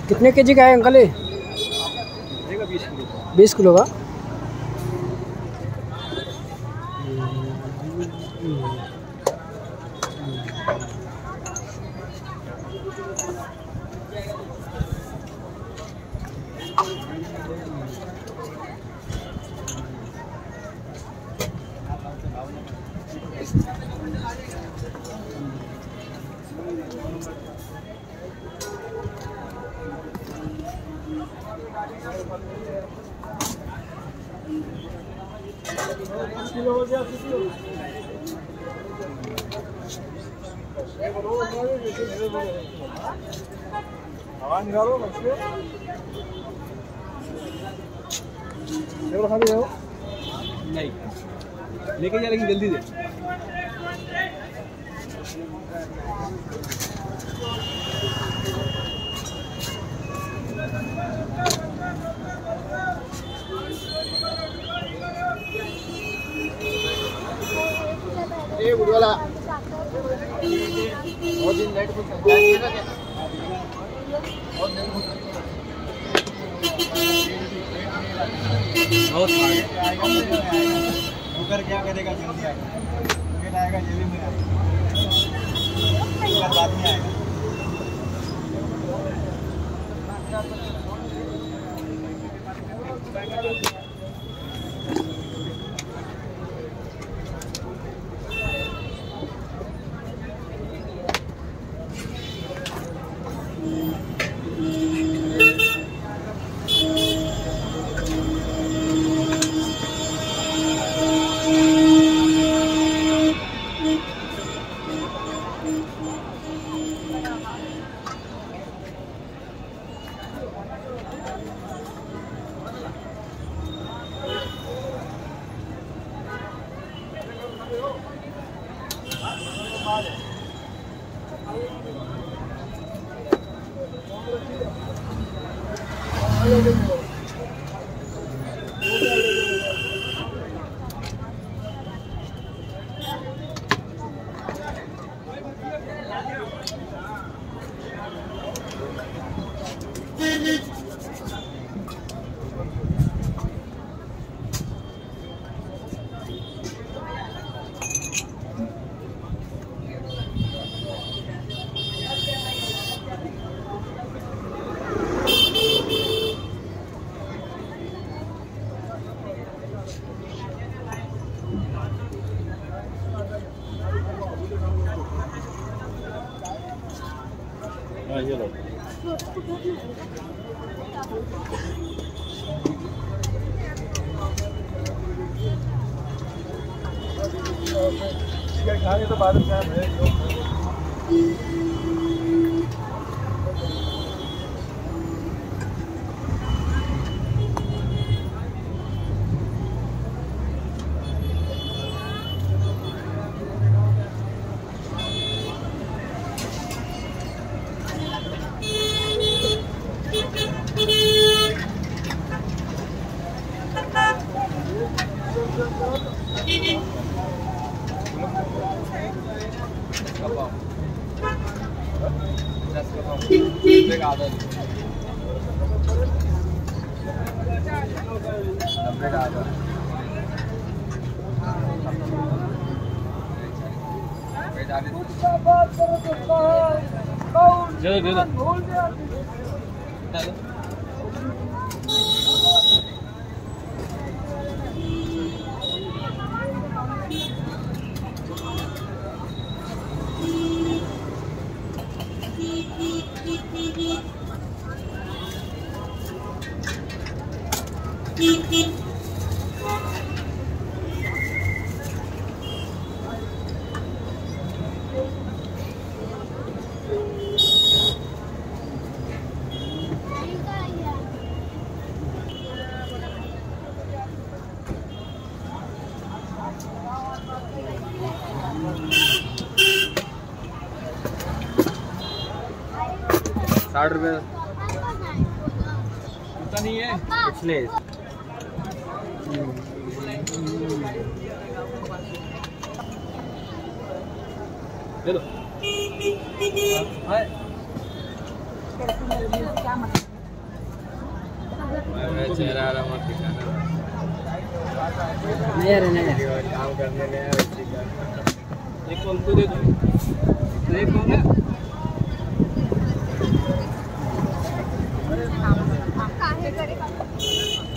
कितने केजी का है अंकल ये? 20 किलो का। हवा निकालो नहीं लेके जा, लेकिन जल्दी दे। ये बुढ़वाला और दिन लाइट को चलाएगा क्या? और नहीं बहुत आएगा होकर क्या करेगा? जल्दी आएगा, फिर आएगा जेबी में आएगा, बाद में आएगा। ये लो खाने तो बाद में है। ₹60 इतना नहीं है इसलिए। चलो चेहरा मत दिखाना। नहीं यार नहीं यार। काम करने गया एक कॉल तो दे दो। एक कॉल है। काहे करेगा